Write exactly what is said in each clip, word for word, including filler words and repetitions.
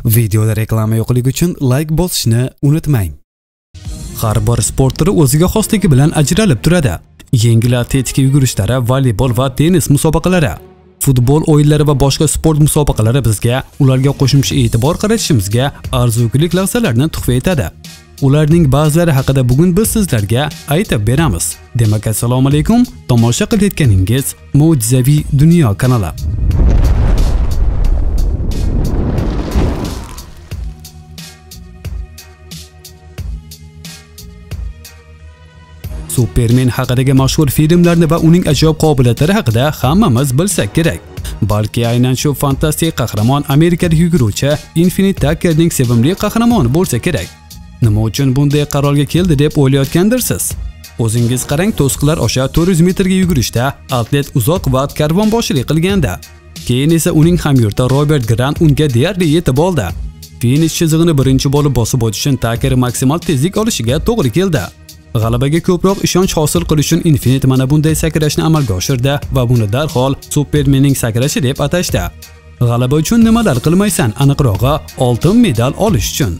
Videoda reklama yo'qligi uchun like bosishni unutmang. Har bir sport turi o'ziga xosligi bilan ajralib turadi. Yengil atletika yugurishlar, voleybol va tennis musobaqalari, futbol o'yinlari va boshqa sport musobaqalari bizga ularga qo'shimcha e'tibor qaratishimizga arzugulik lahzalarni tuhfa etadi. Ularning ba'zilari haqida bugun biz sizlarga aytib beramiz. Demak, assalomu alaykum. Tomosha qilayotganingiz Mo'jizaviy dunyo kanali. Superman haqidagi mashhur filmlarni va uning ajoyib qobiliyatlari haqida hammamiz bilsak kerak. Balki aynan shu fantastik qahramon amerikalik yuguruvchi Infinite Tuckerning sevimli qahramoni bo'lsa kerak. Nima uchun bunday qarorga keldi deb o'ylayotgandirsiz? O'zingiz qarang, to'siqlar osha to'rt yuz metrga yugurishda atlet uzoq vaqt karvonboshilik qilganda, keyin esa uning hamyurti Robert Grant unga deyarli yetib oldi. Finish chizig'ini birinchi bo'lib bosib o'tish uchun Tucker maksimal tezlik olishiga to'g'ri keldi. G'alabaga ko'proq ishonch hosil qilish uchun Infinite mana bunday sakrashni amalga oshirdi va buni darhol Supermanning sakrashi deb atashdi. G'alaba uchun nimalar qilmaysan, aniqrog'i oltin medal olish uchun.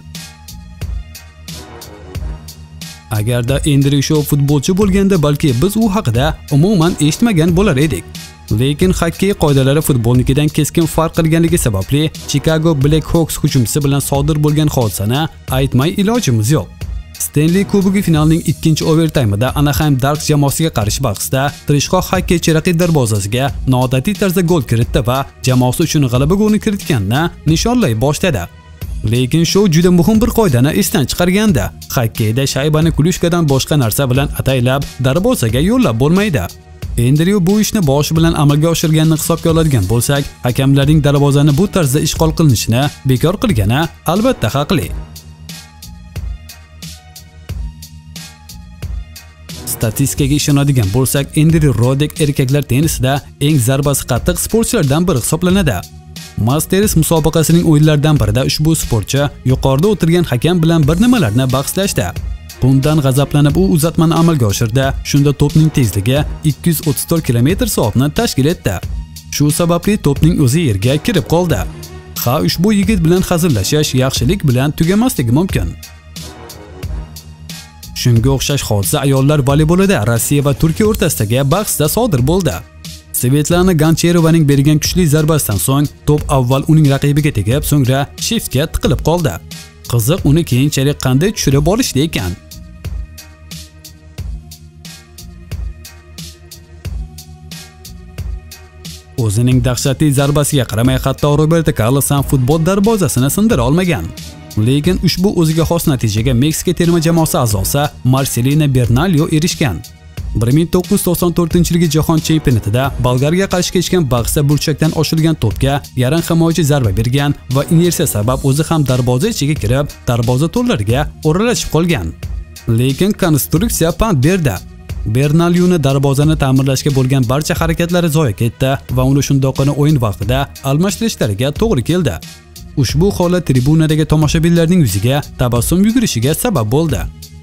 Agarda Andrew Shaw futbolchi bo'lganda, balki biz u haqida umuman eshitmagan bo'lar edik. Lekin xokkey qoidalari futbolnikidan keskin farq qilganligi sababli Chicago Blackhawks hujumchisi bilan sodir bo'lgan hodisani aytmay ilojimiz yo'q. Stanley Kubogi finalining ikkinchi overtaymida Anaheim Ducks jamoasiga qarshi bahsda tirishqoq xokkeychi raqib darvozasiga noodatiy tarzda gol kiritdi va jamoasi uchun g'alaba golini kiritganini nishonlay boshladi. Lekin shu juda muhim bir qoidani esdan chiqarganda, xokkeyda shaybani kulushkadan boshqa narsa bilan ataylab darvozaga yo'llab bo'lmaydi. Andrew bu ishni boshi bilan amalga oshirganini hisobga oladigan bo'lsak, hakamlarning darvozani bu tarzda ishg'ol qilinishini bekor qilgani albatta haqli. Statistikaga ishonadigan bo'lsak, Andrew Roddick erkaklar tennisida eng zarbasi qattiq sportchilardan biri hisoblanadi. Masters musobaqasining o'yinlaridan birida ushbu sportchi yuqorida o'tirgan hakam bilan bir nimalarni bahslashdi. Bundan g'azablanib u uzatmani amalga oshirdi. Shunda to'pning tezligi ikki yuz o'ttiz to'rt kilometr soatni tashkil etdi. Shu sababli to'pning o'zi yerga kirib qoldi. Ha, ushbu yigit bilan hazillashish yaxshilik bilan tugamasligi mumkin. Shunga o'xshash hodisa ayollar voleybolida Rossiya va Turkiya o'rtasidagi bahsda sodir bo'ldi. Svetlana Gancherovaning bergan kuchli zarbasidan so'ng to'p avval uning raqibiga tegib, so'ngra shiftga tiqilib qoldi. Qiziq, uni keyinchalik qanday tushirib olishdi ekan? O'zining dahshatli zarbasiga qaramay, hatto Roberto Carlos ham futbol darvozasini sindira olmagan. Lekin ushbu o'ziga xos natijaga Meksika terma jamoasi a'zosi Marcelino Bernalyo erishgan. bir ming to'qqiz yuz to'qson to'rtinchi-yilgi jahon chempionatida Bolgariyaga qarshi kechgan bahsda burchakdan oshirilgan to'pga yarim himoyachi zarba bergan va inersiya sabab o'zi ham darvoza ichiga kirib, darvoza to'rlariga o'ralashib qolgan. Lekin konstruksiya pand berdi. Bernalyoni darvozani ta'mirlashga bo'lgan barcha harakatlari zoya ketdi va uni shundoqqina o'yin vaqtida almashtirishlariga to'g'ri keldi. Ushbu holat tribunadagi tomoshabinlarning yuziga tabassum yugurishiga sabab bo'ldi.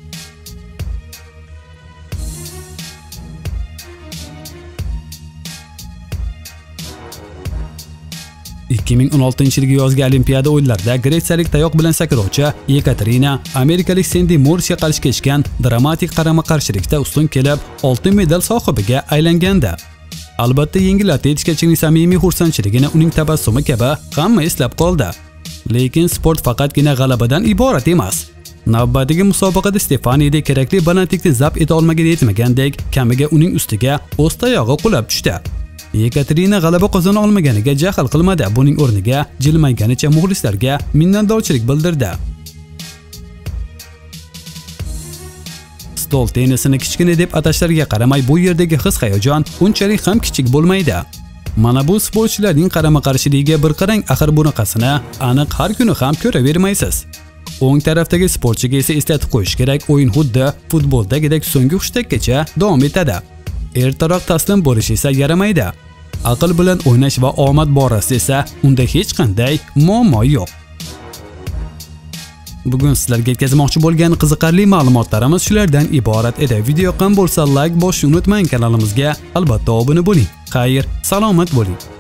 ikki ming o'n oltinchi-yilgi yozgi Olimpiada o'yinlarida gretsiyalik tayoq bilan sakruvchi Yekaterina amerikalik Sandy Morrisga qarshi kechgan dramatik qarama-qarshilikda ustun kelib, oltin medal sohibiga aylangandi. Albatta, yengil atletikachining samimiy xursandchiligini uning tabassumi kabi hamma eslab qoldi. Lekin sport faqatgina g'alabadan iborat emas. Navbatdagi musobaqada Stefaniyda kerakli balandlikni zabt eta olmagan yetmagandek, kamiga uning ustiga o'z tayog'i qulab tushdi. Yekaterina g'alaba qozona olmaganiga jahl qilmadi. Buning o'rniga jilmayganicha muxlislarga minnatdorchilik bildirdi. Stol tennisini kichkina deb atashlariga qaramay, bu yerdagi his-hayajon unchalik ham kichik bo'lmaydi. Mana bu sportchilarning qarama-qarshiligiga bir qarang, axir bunaqasini aniq har kuni ham ko'ravermaysiz. O'ng tarafdagi sportchiga esa eslatib qo'yish kerak, o'yin xuddi futboldagidek so'nggi hushtakgacha davom etadi. Ertaroq taslim bo'lish esa yaramaydi. Aql bilan o'ynash va omad borasida esa unda hech qanday muammo yo'q. Bugun sizlarga yetkazmoqchi bo'lgan qiziqarli ma'lumotlarimiz shulardan iborat edi. Video yoqqan bo'lsa like bosishni unutmang, kanalimizga albatta obuna bo'ling. Xayr, salomat bo'ling.